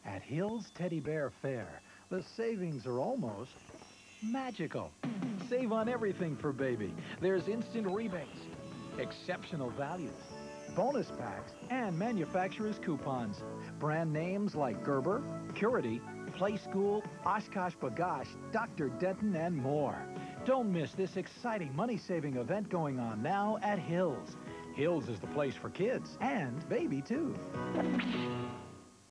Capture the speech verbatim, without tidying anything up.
At Hills Teddy Bear Fair, the savings are almost magical. Save on everything for baby. There's instant rebates, exceptional values, bonus packs, and manufacturer's coupons. Brand names like Gerber, Purity, Play School, Oshkosh B'gosh, Doctor Denton, and more. Don't miss this exciting money-saving event going on now at Hills. Hills is the place for kids and baby, too.